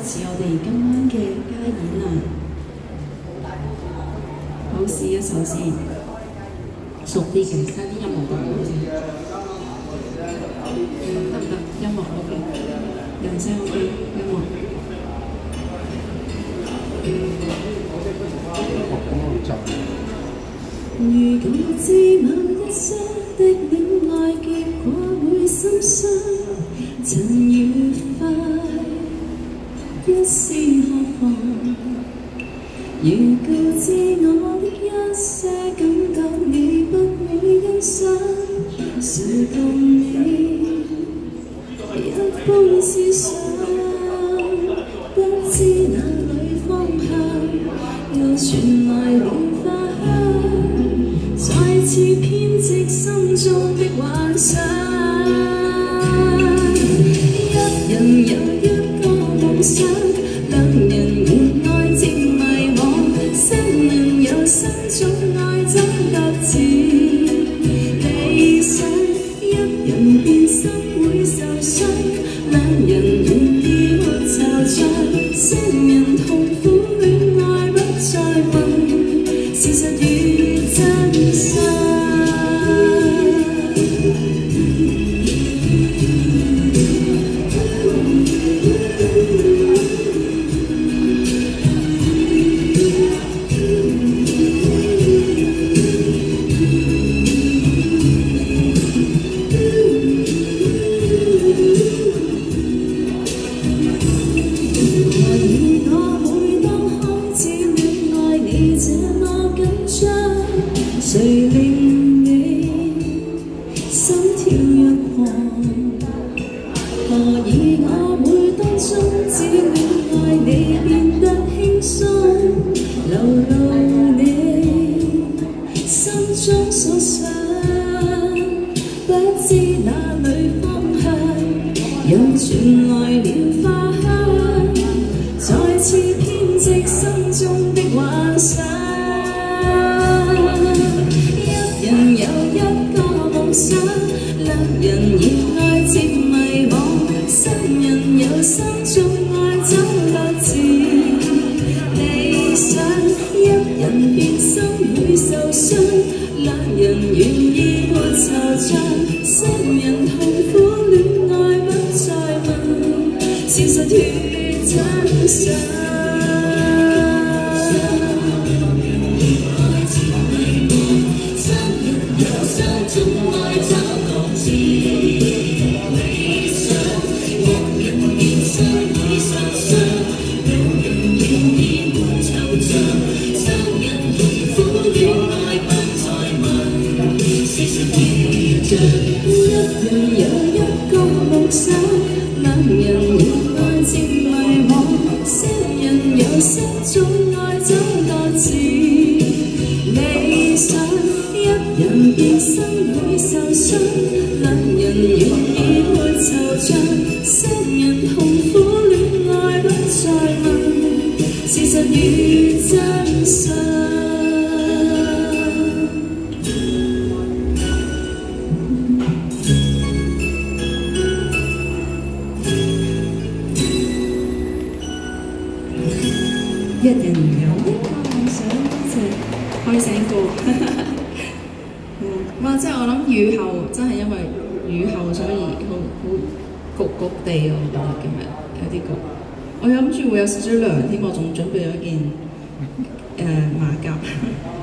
始我哋今晚嘅加演啦。好，試一首先，熟啲嘅，加啲音樂度好似得唔得？音樂 OK， 人聲 OK， 音樂。如果知某一生的戀愛結果會心傷，曾愉快一絲渴望。如告知我的一些感覺你不會欣賞，誰共你一般思想，不知哪裏方向又傳來了花香，再次編織心中的幻想。一人有一個夢想，兩人熱愛漸迷惘，三人有三種愛怎各自理想。一人變心會受傷，兩人願意沒惆悵，三人痛苦戀愛不再問事實與真相。誰令你心跳若狂？何以我每當終止戀愛，你變得輕鬆，流露你心中所想，不知哪裏方向又傳來了花香，再次編織心中的幻想。有一個夢想，兩人熱愛漸迷惘，三人有三種愛走各自理想。一人變心會受傷，兩人願意沒惆悵，三人痛苦戀愛不再問事實與真相。一人有一個夢想，兩人熱愛漸迷惘，三人有三種愛走各自理想。一人變心會受傷，兩人願意沒惆悵，三人痛苦戀愛不再問事實與真相。一人有一個夢想，就開醒過。哇！即係我諗雨後，真係因為雨後，所以好焗焗地啊！我覺得今日有啲焗。我諗住會有少少涼添，我仲準備咗件馬甲。